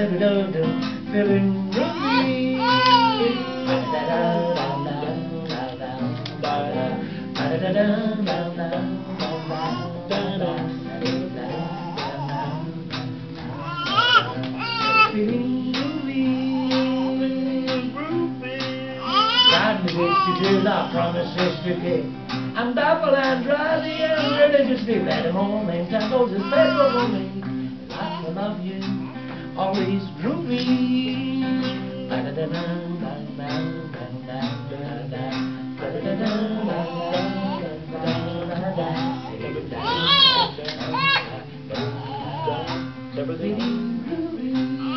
feeling groovy. Feeling groovy. Ride me if you do, I promise this you can. I'm baffled and drowsy and religiously ready moment. Time goes as special for me. I love you, always groovy. Feeling groovy.